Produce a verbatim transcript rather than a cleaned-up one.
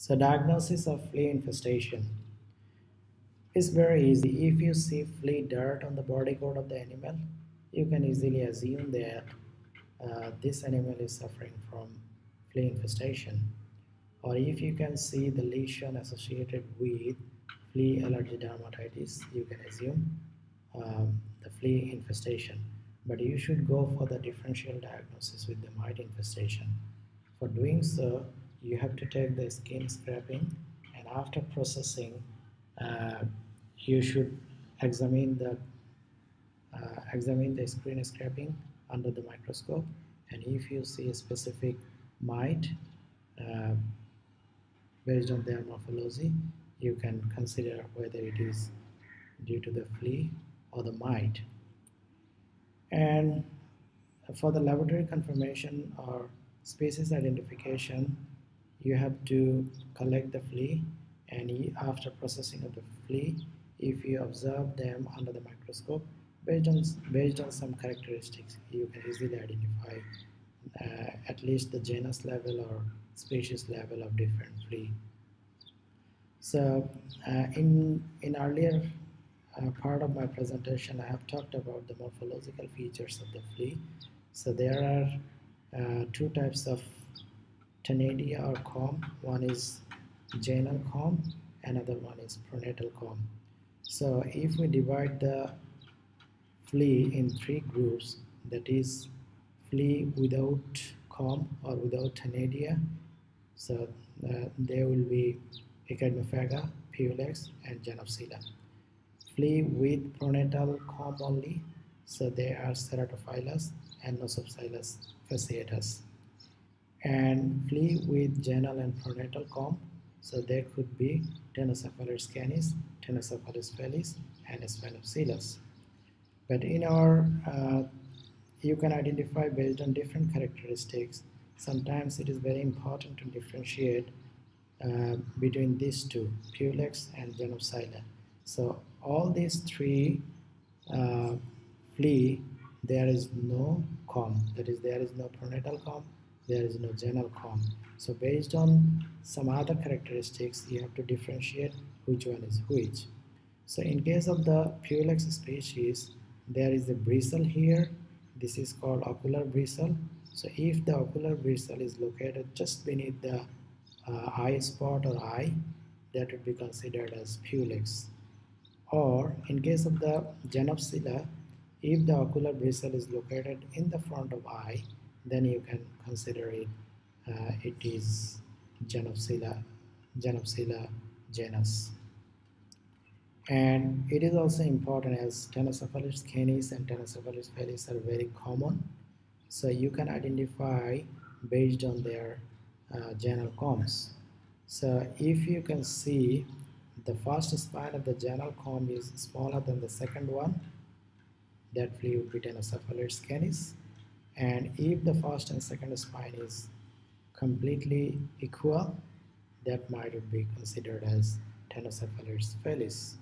So diagnosis of flea infestation is very easy. If you see flea dirt on the body coat of the animal, you can easily assume that uh, this animal is suffering from flea infestation. Or if you can see the lesion associated with flea allergy dermatitis, you can assume um, the flea infestation. But you should go for the differential diagnosis with the mite infestation. For doing so, you have to take the skin scraping, and after processing, uh, you should examine the uh, examine the screen scraping under the microscope, and if you see a specific mite uh, based on their morphology, you can consider whether it is due to the flea or the mite. And for the laboratory confirmation or species identification, you have to collect the flea, and after processing of the flea, if you observe them under the microscope, based on, based on some characteristics, you can easily identify uh, at least the genus level or species level of different flea. So uh, in, in earlier uh, part of my presentation, I have talked about the morphological features of the flea. So there are uh, two types of Tanadia or comb. One is genal comb, another one is pronatal comb. So if we divide the flea in three groups, that is flea without comb or without Tanadia, so uh, they will be Echidnophaga, Pulex, and Genopsila. Flea with pronatal comb only, so they are Ceratophilus and Nosopsilus fasciatus. And flea with genal and pronatal comb, so they could be Tenocephalus canis, Tenocephalus fellis, and Sphenopsilus. But in our, uh, you can identify based on different characteristics. Sometimes it is very important to differentiate uh, between these two, Pulex and Genopsila. So all these three uh, flea, there is no comb, that is, there is no pronatal comb, there is no genal comb. So based on some other characteristics, you have to differentiate which one is which. So in case of the Pulex species, there is a bristle here. This is called ocular bristle. So if the ocular bristle is located just beneath the uh, eye spot or eye, that would be considered as Pulex. Or in case of the Genopsila, if the ocular bristle is located in the front of eye, then you can consider it uh, it is Genopsila, Genopsila genus. And it is also important, as Tenocephalus canis and Tenocephalus fellis are very common, so you can identify based on their uh, genal combs. So if you can see the first spine of the genal comb is smaller than the second one, that flea would be Tenocephalus canis. And if the first and second spine is completely equal, that might be considered as Tenocephalus fellis.